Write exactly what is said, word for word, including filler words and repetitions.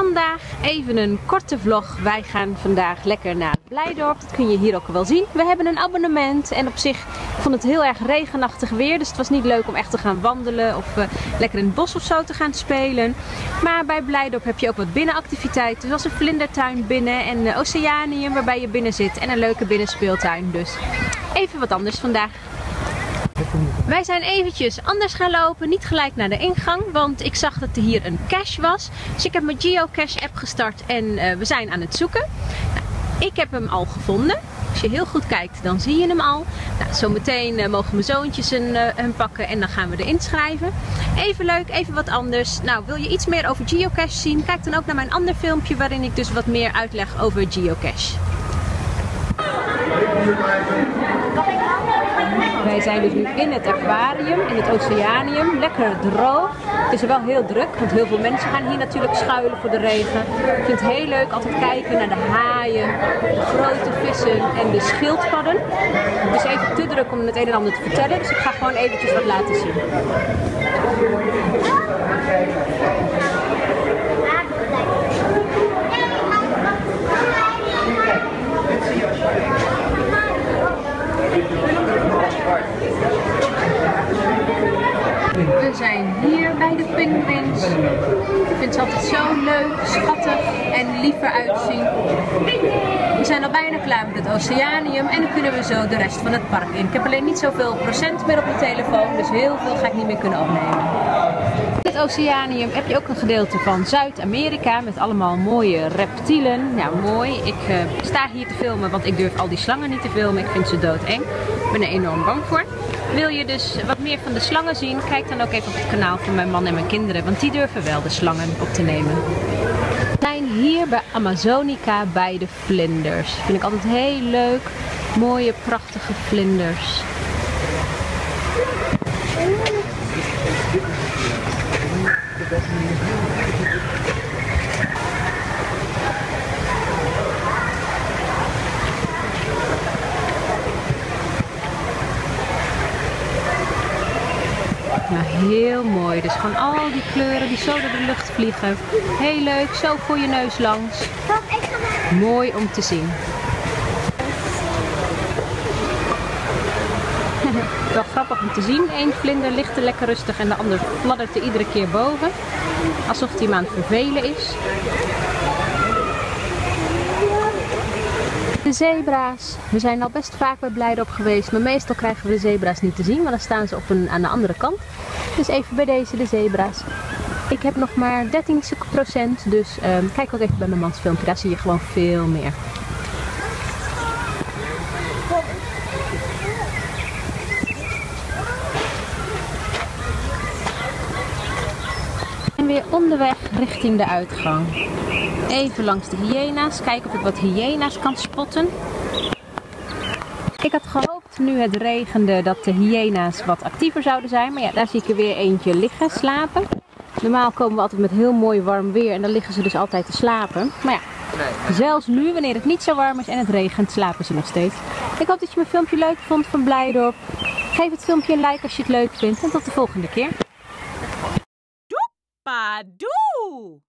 Vandaag even een korte vlog. Wij gaan vandaag lekker naar Blijdorp. Dat kun je hier ook wel zien. We hebben een abonnement en op zich ik vond het heel erg regenachtig weer. Dus het was niet leuk om echt te gaan wandelen of uh, lekker in het bos of zo te gaan spelen. Maar bij Blijdorp heb je ook wat binnenactiviteiten. Zoals een vlindertuin binnen en een oceanium waarbij je binnen zit. En een leuke binnenspeeltuin. Dus even wat anders vandaag. Wij zijn eventjes anders gaan lopen, niet gelijk naar de ingang, want ik zag dat er hier een cache was. Dus ik heb mijn geocache app gestart en uh, we zijn aan het zoeken. Nou, ik heb hem al gevonden. Als je heel goed kijkt, dan zie je hem al. Nou, zometeen uh, mogen mijn zoontjes hem, uh, hem pakken en dan gaan we erin schrijven. Even leuk, even wat anders. Nou, wil je iets meer over geocache zien? Kijk dan ook naar mijn ander filmpje waarin ik dus wat meer uitleg over geocache. Wij zijn dus nu in het aquarium, in het oceanium, lekker droog. Het is er wel heel druk, want heel veel mensen gaan hier natuurlijk schuilen voor de regen. Ik vind het heel leuk altijd kijken naar de haaien, de grote vissen en de schildpadden. Het is even te druk om het een en ander te vertellen, dus ik ga gewoon eventjes wat laten zien. We zijn hier bij de pinguïns. Ik vind ze altijd zo leuk, schattig en lief eruit zien. We zijn al bijna klaar met het oceanium en dan kunnen we zo de rest van het park in. Ik heb alleen niet zoveel procent meer op mijn telefoon, dus heel veel ga ik niet meer kunnen opnemen. In het oceanium heb je ook een gedeelte van Zuid-Amerika met allemaal mooie reptielen. Ja, mooi. Ik uh, sta hier te filmen, want ik durf al die slangen niet te filmen. Ik vind ze doodeng. Ik ben er enorm bang voor. Wil je dus wat meer van de slangen zien, kijk dan ook even op het kanaal van mijn man en mijn kinderen, want die durven wel de slangen op te nemen. We zijn hier bij Amazonica bij de vlinders. Vind ik altijd heel leuk. Mooie, prachtige vlinders. Ja, heel mooi. Dus gewoon al die kleuren die zo door de lucht vliegen. Heel leuk, zo voor je neus langs. Mooi om te zien. Wel grappig om te zien. Eén vlinder ligt er lekker rustig en de ander fladdert er iedere keer boven. Alsof hij hem aan het vervelen is. De zebra's. We zijn al best vaak bij Blijdorp geweest, maar meestal krijgen we de zebra's niet te zien, want dan staan ze op een, aan de andere kant. Dus even bij deze de zebra's. Ik heb nog maar dertien procent, dus um, kijk ook even bij mijn mans filmpje, daar zie je gewoon veel meer. En weer onderweg richting de uitgang. Even langs de hyena's, kijken of ik wat hyena's kan spotten. Ik had gehoopt, nu het regende, dat de hyena's wat actiever zouden zijn. Maar ja, daar zie ik er weer eentje liggen, slapen. Normaal komen we altijd met heel mooi warm weer en dan liggen ze dus altijd te slapen. Maar ja, zelfs nu, wanneer het niet zo warm is en het regent, slapen ze nog steeds. Ik hoop dat je mijn filmpje leuk vond van Blijdorp. Geef het filmpje een like als je het leuk vindt en tot de volgende keer. Doepa doe!